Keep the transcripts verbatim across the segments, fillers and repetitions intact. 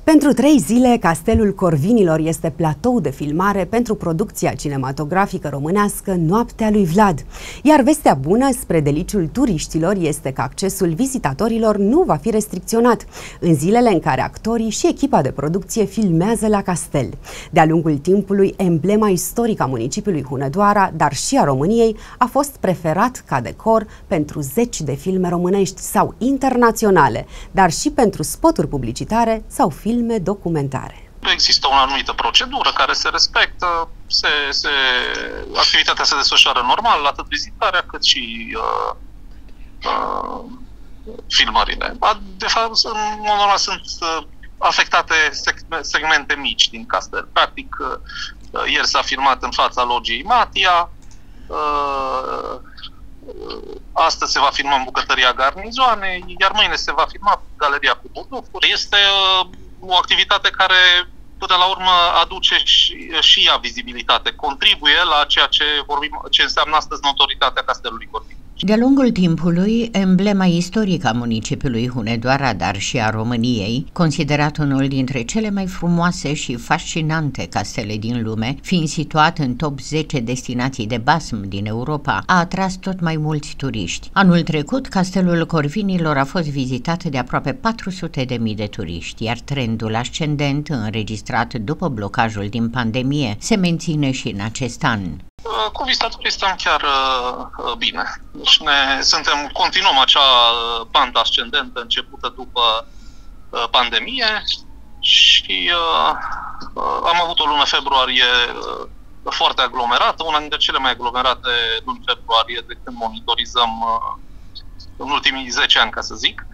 Pentru trei zile, Castelul Corvinilor este platou de filmare pentru producția cinematografică românească Noaptea lui Vlad. Iar vestea bună, spre deliciul turiștilor, este că accesul vizitatorilor nu va fi restricționat în zilele în care actorii și echipa de producție filmează la castel. De-a lungul timpului, emblema istorică a municipiului Hunedoara, dar și a României, a fost preferat ca decor pentru zeci de filme românești sau internaționale, dar și pentru spoturi publicitare sau filme documentare. Există o anumită procedură care se respectă, se, se, activitatea se desfășoară normal, atât vizitarea cât și uh, uh, filmările. De fapt, în mod normal sunt uh, afectate segmente mici din castel. Practic, uh, ieri s-a filmat în fața logiei Matia, uh, astăzi se va filma în bucătăria Garnizoanei, iar mâine se va filma Galeria cu Budufuri. Este uh, o activitate care, până la urmă, aduce și, și ea vizibilitate, contribuie la ceea ce vorbim, ce înseamnă astăzi notoritatea Castelului Corvinilor. De-a lungul timpului, emblema istorică a municipiului Hunedoara, dar și a României, considerat unul dintre cele mai frumoase și fascinante castele din lume, fiind situat în top zece destinații de basm din Europa, a atras tot mai mulți turiști. Anul trecut, Castelul Corvinilor a fost vizitat de aproape patru sute de mii de turiști, iar trendul ascendent înregistrat după blocajul din pandemie se menține și în acest an. Cu vizitatorii stăm chiar uh, bine. Deci ne, suntem, continuăm acea bandă ascendentă începută după uh, pandemie și uh, uh, am avut o lună februarie uh, foarte aglomerată, una dintre cele mai aglomerate luni februarie de când monitorizăm uh, în ultimii zece ani, ca să zic.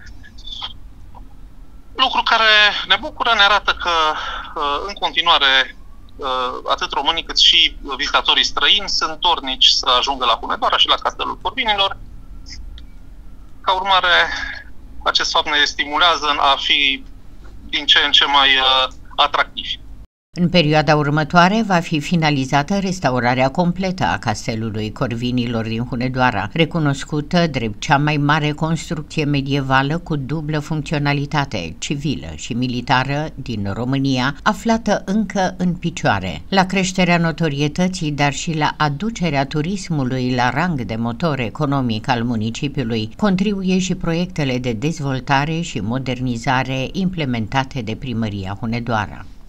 Lucru care ne bucură, ne arată că uh, în continuare atât românii cât și vizitatorii străini sunt dornici să ajungă la Hunedoara și la Castelul Corvinilor. Ca urmare, acest fapt ne stimulează în a fi din ce în ce mai atractivi. În perioada următoare va fi finalizată restaurarea completă a Castelului Corvinilor din Hunedoara, recunoscută drept cea mai mare construcție medievală cu dublă funcționalitate, civilă și militară din România, aflată încă în picioare. La creșterea notorietății, dar și la aducerea turismului la rang de motor economic al municipiului, contribuie și proiectele de dezvoltare și modernizare implementate de Primăria Hunedoara.